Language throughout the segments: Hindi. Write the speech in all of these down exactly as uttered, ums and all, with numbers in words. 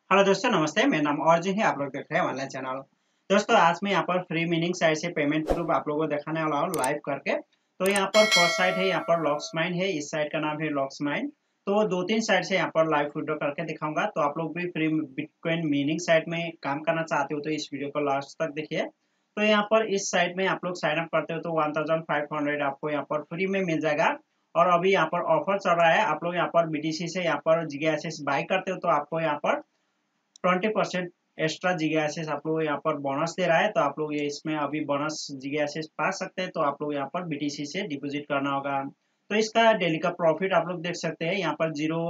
हेलो दोस्तों, नमस्ते। मेरा नाम अर्जुन है। आप लोग देख रहे हैं ऑनलाइन चैनल। दोस्तों, आज मैं यहाँ पर फ्री मीनिंग साइट से पेमेंट प्रूफ आप लोगों को दिखाने वाला हूँ लाइव करके। तो यहाँ पर फर्स्ट साइट है, यहाँ पर लॉक्स माइन है। इस साइट का नाम है लॉक्स माइन। तो दो तीन साइट से यहाँ पर लाइव विड्रॉ करके दिखाऊंगा। तो आप लोग भी फ्री बिटकॉइन मीनिंग साइट में काम करना चाहते हो तो इस वीडियो को लास्ट तक देखिए। तो यहाँ पर इस साइट में आप लोग साइन अप करते हो तो वन थाउजेंड फाइव हंड्रेड आपको यहाँ पर फ्री में मिल जाएगा। और अभी यहाँ पर ऑफर चल रहा है। आप लोग यहाँ पर बीटीसी से यहाँ पर जीगा एसेस बाई करते हो तो आपको यहाँ पर twenty percent extra giga hashes आप लोग यहाँ पर बोनस दे रहा है। तो आप लोग ये इसमें अभी बोनस जीगा एसेस पा सकते हैं। तो आप लोग यहाँ पर बीटीसी से डिपॉजिट करना होगा। तो इसका डेली का प्रॉफिट आप लोग देख सकते हैं। यहाँ पर जीरो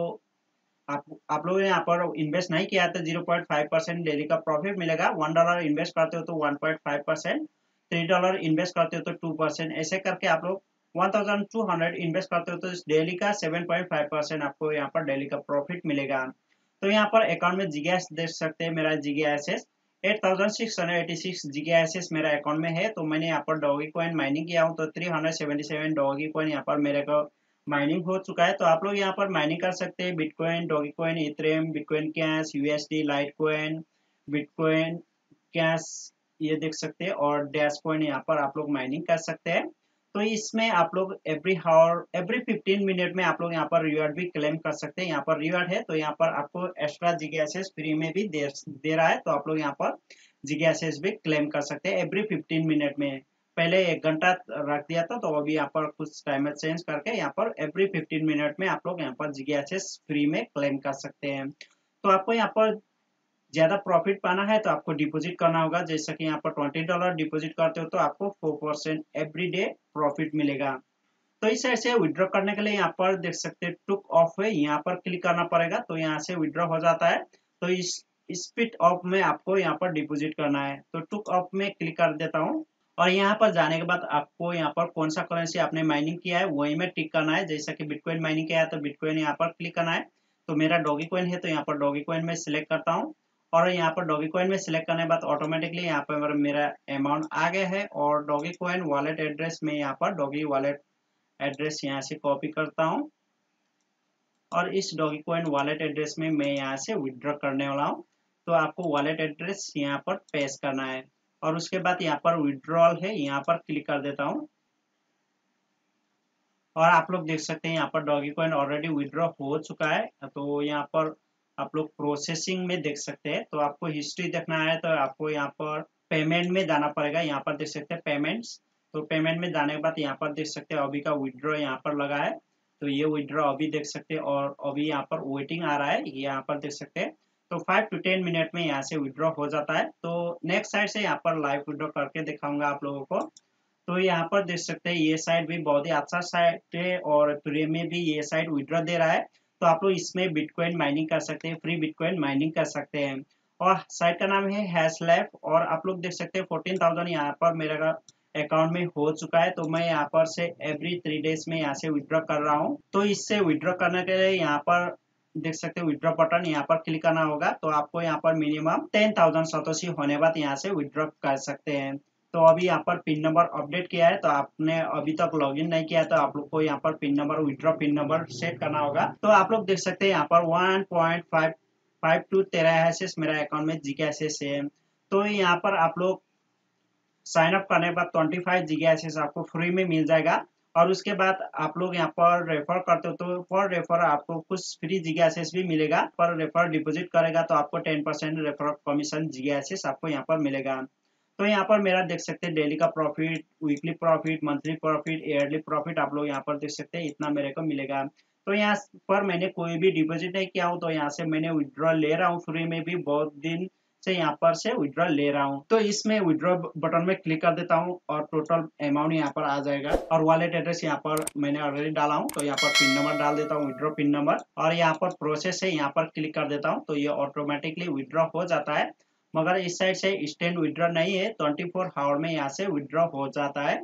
आप आप लोग ने यहाँ पर इन्वेस्ट नहीं किया तो zero point five percent daily का प्रॉफिट मिलेगा। वन डॉलर इन्वेस्ट करते हो तो one point five percent, three dollar invest करते हो तो टू परसेंट, ऐसे करके आप लोग one thousand two hundred invest करते हो तो डेली का सेवन पॉइंट फाइव परसेंट आपको यहाँ पर डेली का प्रॉफिट मिलेगा। तो यहाँ पर अकाउंट में जीगा देख सकते हैं। मेरा giga hashes eight thousand six hundred eighty six giga hashes मेरा अकाउंट में है। तो मैंने यहाँ पर डॉगी कॉइन माइनिंग किया हूँ तो three hundred seventy seven dogecoin यहाँ पर मेरे को माइनिंग हो चुका है। तो आप लोग यहाँ पर माइनिंग कर सकते हैं bitcoin, dogecoin, ethereum, bitcoin cash, USD, litecoin, bitcoin cash, ये देख सकते हैं। और डैश कॉइन यहाँ पर आप लोग माइनिंग कर सकते हैं। तो इसमें आप लोग every hour every fifteen minute में आप लोग यहाँ पर रिवार्ड भी क्लेम कर सकते हैं। यहाँ पर रिवार्ड है तो यहाँ पर आपको एक्स्ट्रा जीगा एसेस फ्री में भी दे, दे रहा है। तो आप लोग यहाँ पर जीगा एसेस भी क्लेम कर सकते हैं एवरी फिफ्टीन मिनट में। पहले एक घंटा रख दिया था तो अभी यहाँ पर कुछ टाइमर चेंज करके यहाँ पर एवरी फिफ्टीन मिनट में आप लोग यहाँ पर जीगा एसेस फ्री में क्लेम कर सकते हैं। तो आपको यहाँ पर ज्यादा प्रॉफिट पाना है तो आपको डिपॉजिट करना होगा। जैसे कि यहाँ पर ट्वेंटी डॉलर डिपॉजिट करते हो तो आपको four percent every day profit मिलेगा। तो इस ऐसे विड्रॉ करने के लिए यहाँ पर देख सकते हैं टुक ऑफ है, यहाँ पर क्लिक करना पड़ेगा तो यहाँ से विड्रॉ हो जाता है। तो इस स्पीड ऑफ में आपको यहाँ पर डिपॉजिट करना है तो टुक ऑफ में क्लिक कर देता हूँ। और यहाँ पर जाने के बाद आपको यहाँ पर कौन सा करेंसी आपने माइनिंग किया है वही में टिक करना है। जैसा कि बिटकॉइन माइनिंग किया है तो बिटकॉइन यहाँ पर क्लिक करना है। तो मेरा डॉगी कॉइन है तो यहाँ पर डॉगी कॉइन में सिलेक्ट करता हूँ। और यहाँ पर डॉगी कॉइन में सिलेक्ट करने के बाद ऑटोमेटिकली यहाँ पर मेरा अमाउंट आ गया है। और डॉगी कॉइन वॉलेट एड्रेस में यहाँ पर डॉगी वॉलेट एड्रेस यहाँ से कॉपी करता हूँ और इस डॉगी कॉइन वॉलेट एड्रेस में मैं यहाँ से विड्रॉ करने वाला हूँ। तो आपको वॉलेट एड्रेस यहाँ पर पेस्ट करना है और उसके बाद यहाँ पर विड्रॉल है, यहाँ पर क्लिक कर देता हूँ। और आप लोग देख सकते हैं यहाँ पर डॉगी कॉइन ऑलरेडी विड्रॉ हो चुका है। तो यहाँ पर आप लोग प्रोसेसिंग में देख सकते हैं। तो आपको हिस्ट्री देखना है तो आपको यहाँ पर पेमेंट में जाना पड़ेगा। यहाँ पर देख सकते हैं पेमेंट्स। तो पेमेंट में जाने के बाद यहाँ पर देख सकते हैं अभी का विड्रॉ यहाँ पर लगा है। तो ये विड्रॉ अभी देख सकते हैं और अभी यहाँ पर वेटिंग आ रहा है, ये यहाँ पर देख सकते हैं। तो फाइव टू टेन मिनट में यहाँ से विड्रॉ हो जाता है। तो नेक्स्ट साइड से यहाँ पर लाइव विड्रॉ करके दिखाऊंगा आप लोगों को। तो यहाँ पर देख सकते हैं ये साइट भी बहुत ही अच्छा साइट है और फ्री में भी ये साइट विड्रॉ दे रहा है। तो आप लोग इसमें बिटकॉइन माइनिंग कर सकते हैं, फ्री बिटकॉइन माइनिंग कर सकते हैं। और साइट का नाम है हैशलैब। और आप लोग देख सकते हैं फोर्टीन थाउजेंड यहाँ पर मेरा अकाउंट में हो चुका है। तो मैं यहाँ पर से एवरी थ्री डेज में यहाँ से विड्रॉ कर रहा हूँ। तो इससे विड्रॉ करने के लिए यहाँ पर देख सकते हैं विड्रॉ बटन यहाँ पर क्लिक करना होगा। तो आपको यहाँ पर मिनिमम टेन थाउजेंड सतोशी होने बाद यहाँ से विड्रॉ कर सकते हैं। तो अभी यहाँ पर पिन नंबर अपडेट किया है तो आपने अभी तक लॉगिन नहीं किया तो आप लोग को यहाँ पर pin number withdraw pin number set करना होगा। तो आप लोग देख सकते हैं यहाँ पर one point five five two तेरह एसेस मेरा अकाउंट में जीगा एसेस है। तो यहाँ पर आप लोग साइन अप करने के बाद ट्वेंटी फाइव जीगा एसेस आपको फ्री में मिल जाएगा। और उसके बाद आप लोग यहाँ पर रेफर करते हो तो पर रेफर आपको कुछ फ्री जीगा एसेस भी मिलेगा। पर रेफर डिपॉजिट करेगा तो आपको ten percent refer commission giga hashes आपको यहाँ पर मिलेगा। तो यहाँ पर मेरा देख सकते हैं डेली का profit, weekly profit, monthly profit, yearly profit आप लोग यहाँ पर देख सकते हैं इतना मेरे को मिलेगा। तो यहाँ पर मैंने कोई भी डिपॉजिट नहीं किया हूँ तो यहाँ से मैंने विड्रॉ ले रहा हूँ फ्री में भी, बहुत दिन से यहाँ पर से विड्रॉ ले रहा हूँ। तो इसमें विड्रॉ बटन में क्लिक कर देता हूँ और टोटल अमाउंट यहाँ पर आ जाएगा। और वॉलेट एड्रेस यहाँ पर मैंने ऑलरेडी डाला हूँ तो यहाँ पर पिन नंबर डाल देता हूँ, विड्रॉ पिन नंबर। और यहाँ पर प्रोसेस है, यहाँ पर क्लिक कर देता हूँ तो ये ऑटोमेटिकली विड्रॉ हो जाता है। मगर इस साइड से इंस्टेंट विड्रॉ नहीं है, ट्वेंटी फोर आवर में यहाँ से विड्रॉ हो जाता है।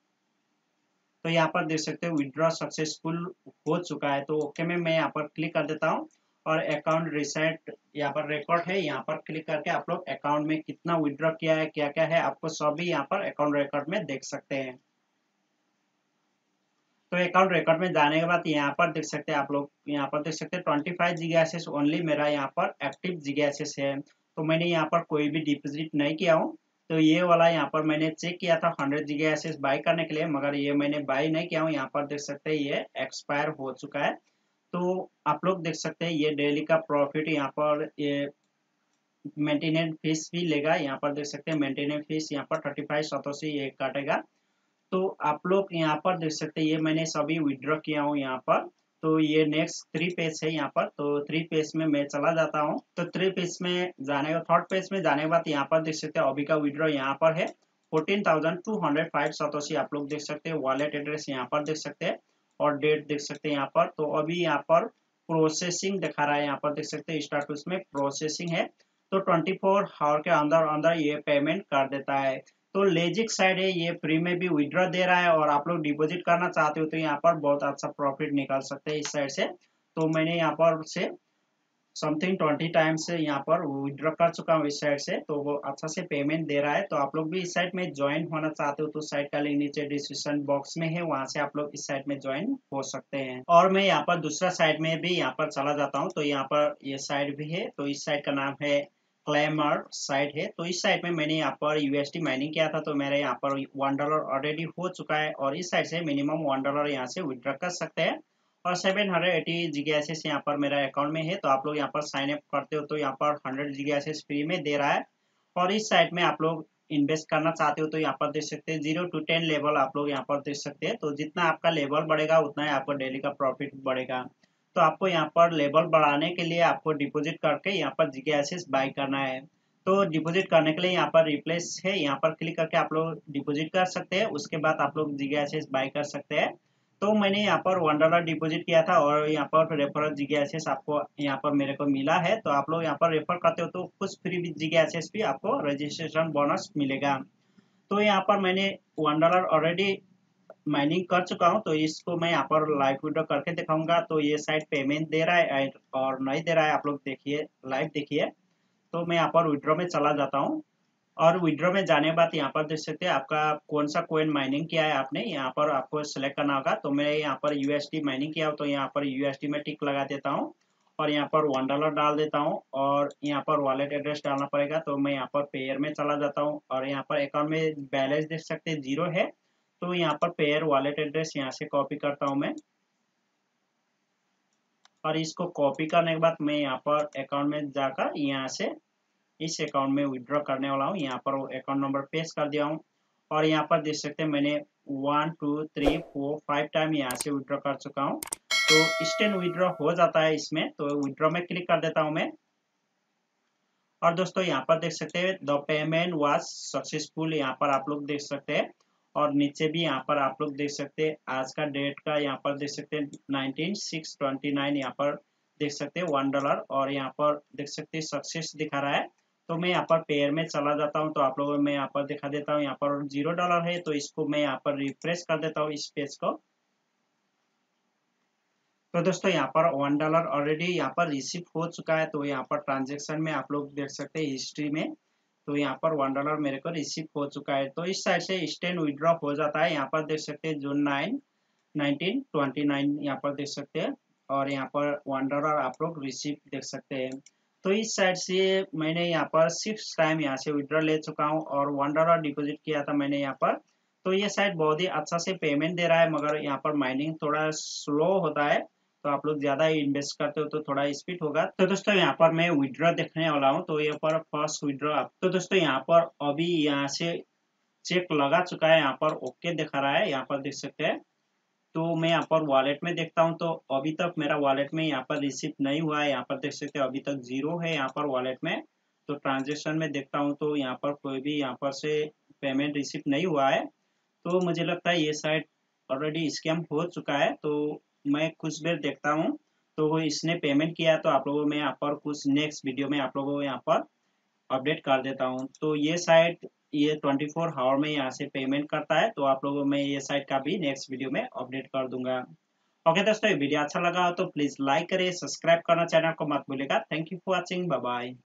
तो यहाँ पर देख सकते हो विड्रॉ सक्सेसफुल हो चुका है। तो ओके में मैं यहाँ पर क्लिक कर देता हूँ और अकाउंट रिसेट यहाँ पर रिकॉर्ड है, यहाँ पर क्लिक करके आप लोग अकाउंट में कितना विड्रॉ किया है, क्या क्या है, आपको सभी यहाँ पर अकाउंट रिकॉर्ड में देख सकते हैं। तो अकाउंट रिकॉर्ड में जाने के बाद यहाँ पर देख सकते हैं आप लोग, यहाँ पर देख सकते हैं twenty five giga hashes only मेरा यहाँ पर एक्टिव जीगा एक्सेस है। तो मैंने यहाँ पर कोई भी डिपॉजिट नहीं किया हूँ। तो ये वाला यहाँ पर मैंने चेक किया था हंड्रेड जीगा एक्सेस बाय करने के लिए, मगर ये मैंने बाय नहीं किया हूँ। यहाँ पर देख सकते हैं ये एक्सपायर हो चुका है। तो आप लोग देख सकते हैं ये डेली का प्रॉफिट यहाँ पर ये मेंटेनेंस फीस भी लेगा। यहाँ पर देख सकते हैं मेंटेनेंस फीस यहाँ पर थर्टी फाइव सतोशी ये काटेगा। तो आप लोग यहाँ पर देख सकते हैं ये मैंने सभी विड्रॉ किया हूँ यहाँ पर। तो ये नेक्स्ट थ्री पेज है यहाँ पर। तो थ्री पेज में मैं चला जाता हूँ। तो थ्री पेज में जाने का थर्ड पेज में जाने के बाद यहाँ पर देख सकते हैं अभी का विड्रॉ यहाँ पर है fourteen thousand two hundred five satoshi. आप लोग देख सकते हैं वॉलेट एड्रेस यहाँ पर देख सकते हैं और डेट देख सकते हैं यहाँ पर। तो अभी यहाँ पर प्रोसेसिंग दिखा रहा है, यहाँ पर देख सकते हैं स्टेटस में प्रोसेसिंग है। तो ट्वेंटी फोर आवर के अंदर अंदर ये पेमेंट कर देता है। तो लेजिक साइड है, ये फ्री में भी विड्रॉ दे रहा है और आप लोग डिपॉजिट करना चाहते हो तो यहाँ पर बहुत अच्छा प्रॉफिट निकाल सकते हैं इस साइड से। तो मैंने यहाँ पर से समथिंग ट्वेंटी टाइम्स से यहाँ पर विड्रॉ कर चुका हूँ इस साइड से। तो वो अच्छा से पेमेंट दे रहा है। तो आप लोग भी इस साइड में ज्वाइन होना चाहते हो तो साइड का लिंक नीचे डिस्क्रिप्शन बॉक्स में है, वहां से आप लोग इस साइड में ज्वाइन हो सकते हैं। और मैं यहाँ पर दूसरा साइड में भी यहाँ पर चला जाता हूँ। तो यहाँ पर ये साइड भी है। तो इस साइड का नाम है क्लेमर साइड है। तो इस साइड में मैंने यहाँ पर यूएसडी माइनिंग किया था। तो मेरे यहाँ पर वन डॉलर ऑलरेडी हो चुका है और इस साइड से मिनिमम वन डॉलर यहाँ से विड्रॉ कर सकते हैं और seven hundred eighty giga hashes यहाँ पर मेरा अकाउंट में है। तो आप लोग यहाँ पर साइन अप करते हो तो यहाँ पर हंड्रेड जीगा एक्सेस फ्री में दे रहा है। और इस साइड में आप लोग इन्वेस्ट करना चाहते हो तो यहाँ पर देख सकते हैं जीरो टू टेन लेवल आप लोग यहाँ पर देख सकते हैं। तो जितना आपका लेवल बढ़ेगा उतना ही आपको डेली का प्रॉफिट बढ़ेगा। तो आपको यहाँ पर लेवल बढ़ाने के लिए आपको डिपॉजिट करके यहाँ पर जीगा एक्सेस बाय करना है। तो डिपॉजिट करने के लिए यहाँ पर रिप्लेस है, यहाँ पर क्लिक करके आप लोग डिपॉजिट कर सकते हैं। उसके बाद आप लोग जीगा एक्सेस बाय कर सकते हैं। तो मैंने यहाँ पर वन डॉलर डिपॉजिट किया था और यहाँ पर रेफरल जीगा एक्सेस आपको यहाँ पर मेरे को मिला है। तो आप लोग यहाँ पर रेफर करते हो तो कुछ फ्री जीगा एक्सेस भी आपको रजिस्ट्रेशन बोनस मिलेगा। तो यहाँ पर मैंने वन डॉलर ऑलरेडी माइनिंग कर चुका हूँ। तो इसको मैं यहाँ पर लाइव विड्रॉ करके दिखाऊंगा। तो ये साइड पेमेंट दे रहा है और नहीं दे रहा है, आप लोग देखिए लाइव देखिए। तो मैं यहाँ पर विड्रॉ में चला जाता हूँ और विड्रॉ में जाने के बाद यहाँ पर देख सकते हैं आपका कौन सा कॉइन माइनिंग किया है आपने, यहाँ पर आपको सेलेक्ट करना होगा। तो मैं यहाँ पर यूएसडी माइनिंग किया हूँ तो यहाँ पर यूएसडी में टिक लगा देता हूँ और यहाँ पर वन डॉलर डाल देता हूँ और यहाँ पर वॉलेट एड्रेस डालना पड़ेगा। तो मैं यहाँ पर पेयर में चला जाता हूँ और यहाँ पर अकाउंट में बैलेंस देख सकते हैं जीरो है। तो यहाँ पर पेयर वॉलेट एड्रेस यहाँ से कॉपी करता हूँ मैं और इसको कॉपी करने के बाद मैं यहाँ पर अकाउंट में जाकर यहाँ से इस अकाउंट में विड्रॉ करने वाला हूँ। यहाँ पर अकाउंट नंबर पेस्ट कर दिया हूँ और यहाँ पर देख सकते हैं मैंने one two three four five time यहाँ से विड्रॉ कर चुका हूँ। तो इंस्टेंट विड्रॉ हो जाता है इसमें। तो विड्रॉ में क्लिक कर देता हूँ मैं और दोस्तों यहाँ पर देख सकते हैं द पेमेंट वाज सक्सेसफुल, यहाँ पर आप लोग देख सकते हैं। और नीचे भी यहाँ पर आप लोग देख सकते हैं आज का डेट का, यहाँ पर देख सकते हैं नाइनटीन सिक्स ट्वेंटी नाइन यहाँ पर देख सकते हैं वन डॉलर और यहाँ पर देख सकते हैं सक्सेस दिखा रहा है। तो मैं यहाँ पर पेयर में चला जाता हूँ। तो आप लोगों में यहाँ पर दिखा देता हूँ यहाँ पर जीरो डॉलर है। तो इसको मैं यहाँ पर रिफ्रेश कर देता हूँ इस पेज को। तो दोस्तों यहाँ पर वन डॉलर ऑलरेडी यहाँ पर रिसीव हो चुका है। तो यहाँ पर ट्रांजेक्शन में आप लोग देख सकते हैं हिस्ट्री में। तो यहाँ पर वन डॉलर मेरे को रिसीव हो चुका है। तो इस साइड से इंस्टेंट विड्रॉ हो जाता है। यहाँ पर देख सकते हैं June nine nineteen twenty nine यहाँ पर देख सकते हैं और यहाँ पर वन डॉलर आप लोग रिसीव देख सकते हैं। तो इस साइड से मैंने यहाँ पर सिक्स टाइम यहाँ से विड्रॉ ले चुका हूँ और वन डॉलर डिपोजिट किया था मैंने यहाँ पर। तो ये साइड बहुत ही अच्छा से पेमेंट दे रहा है, मगर यहाँ पर माइनिंग थोड़ा स्लो होता है। तो आप लोग ज्यादा इन्वेस्ट करते हो तो थोड़ा स्पीड होगा। तो दोस्तों यहाँ पर मैं विड्रॉ देखने वाला हूँ। तो यहाँ पर फर्स्ट विड्रॉ, तो दोस्तों यहाँ पर अभी यहाँ से चेक लगा चुका है, यहाँ पर ओके दिखा रहा है, यहाँ पर देख सकते हैं। तो मैं यहाँ पर वॉलेट में देखता हूँ तो अभी तक मेरा वॉलेट में यहाँ पर रिसीव नहीं हुआ है। यहाँ पर देख सकते हैं अभी तक जीरो है यहाँ पर वॉलेट में। तो ट्रांजेक्शन में देखता हूँ तो यहाँ पर कोई भी यहाँ पर से पेमेंट रिसीव नहीं हुआ है। तो मुझे लगता है ये साइट ऑलरेडी स्कैम हो चुका है। तो मैं कुछ देर देखता हूँ तो वो इसने पेमेंट किया। तो आप लोगों में यहाँ पर कुछ नेक्स्ट वीडियो में आप लोगों को यहाँ पर अपडेट कर देता हूँ। तो ये साइट ये ट्वेंटी फोर आवर में यहाँ से पेमेंट करता है। तो आप लोगों में ये साइट का भी नेक्स्ट वीडियो में अपडेट कर दूंगा। ओके दोस्तों, ये वीडियो अच्छा लगा हो तो प्लीज लाइक करें, सब्सक्राइब करना चैनल को मत भूलिएगा। Thank you for watching, bye bye.